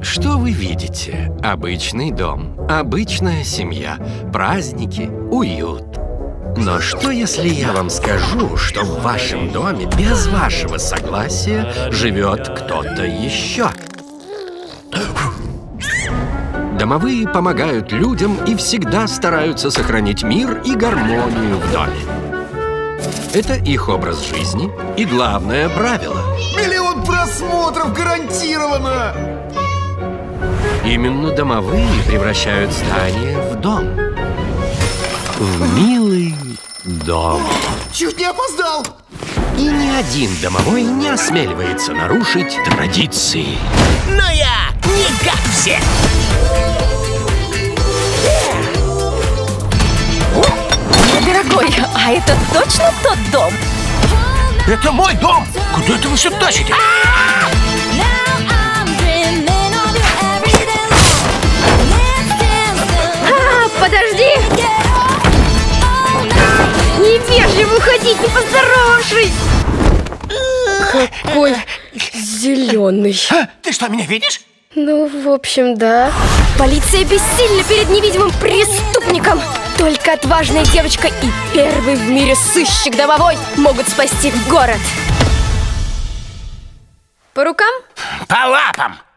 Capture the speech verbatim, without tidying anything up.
Что вы видите? Обычный дом, обычная семья, праздники, уют. Но что, если я вам скажу, что в вашем доме без вашего согласия живет кто-то еще? Домовые помогают людям и всегда стараются сохранить мир и гармонию в доме. Это их образ жизни и главное правило. Миллион просмотров гарантированно! Именно домовые превращают здание в дом. В милый дом. Чуть не опоздал! И ни один домовой не осмеливается нарушить традиции. Но я не как все! Дорогой, а это точно тот дом? Это мой дом! Куда это вы все тащите? А, подожди! Невежливо уходить, не поздоровавшись! Какой зеленый. А, ты что, меня видишь? Ну, в общем, да. Полиция бессильна перед невидимым преступником. Только отважная девочка и первый в мире сыщик домовой могут спасти город. По рукам? По лапам!